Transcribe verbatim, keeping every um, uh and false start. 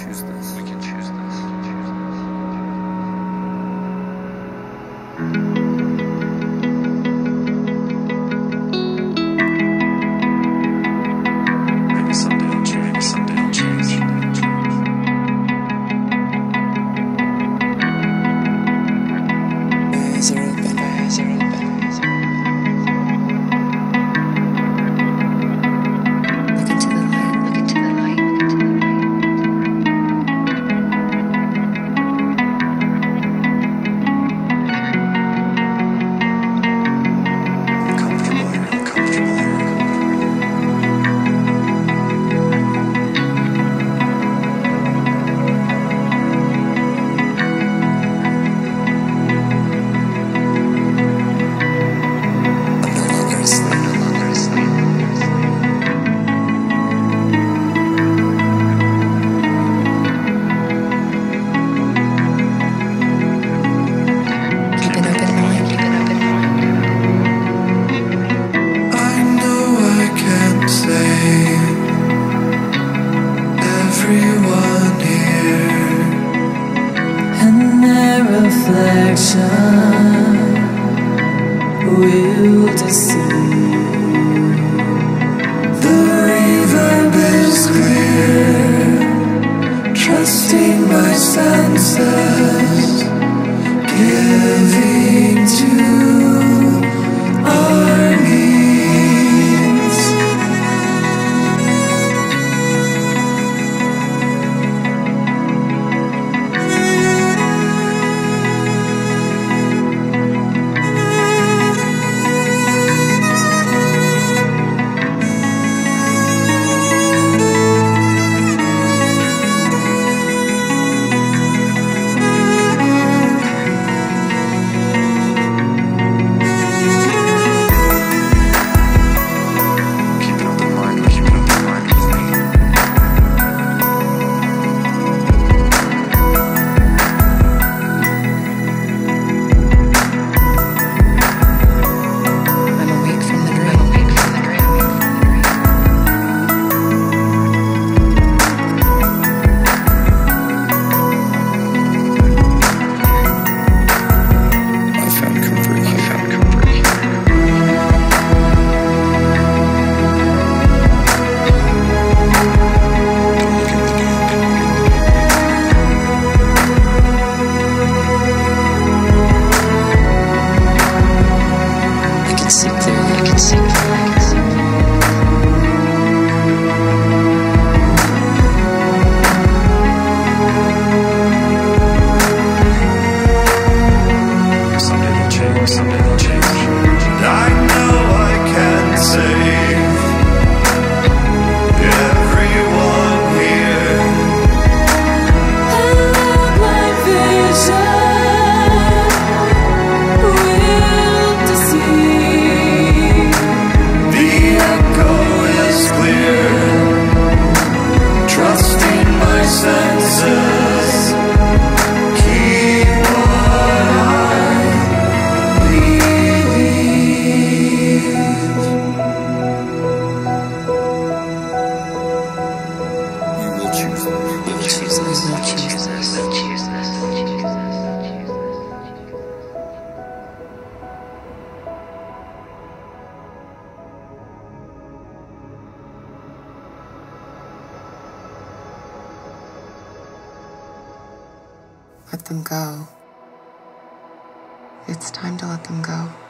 choose this. We can choose this. Maybe someday I'll change. Maybe someday I'll change. My eyes are open. My eyes are open. Everyone here and their reflection will deceive. The reverb is clear, trusting my senses, giving to our needs. Let them go. It's time to let them go.